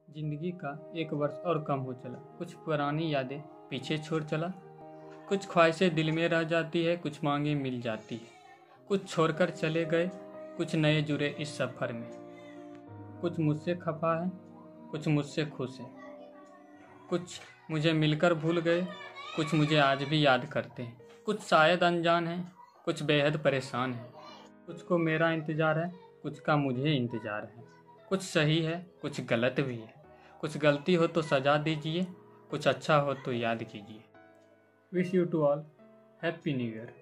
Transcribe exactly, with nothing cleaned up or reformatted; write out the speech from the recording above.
जिंदगी का एक वर्ष और कम हो चला, कुछ पुरानी यादें पीछे छोड़ चला। कुछ ख्वाहिशें दिल में रह जाती है, कुछ मांगे मिल जाती है। कुछ छोड़कर चले गए, कुछ नए जुड़े इस सफ़र में। कुछ मुझसे खफा है, कुछ मुझसे खुश है। कुछ मुझे मिलकर भूल गए, कुछ मुझे आज भी याद करते हैं। कुछ शायद अनजान है, कुछ बेहद परेशान है। कुछ को मेरा इंतज़ार है, कुछ का मुझे इंतज़ार है। कुछ सही है, कुछ गलत भी है। कुछ गलती हो तो सजा दीजिए, कुछ अच्छा हो तो याद कीजिए। Wish you to all happy new year.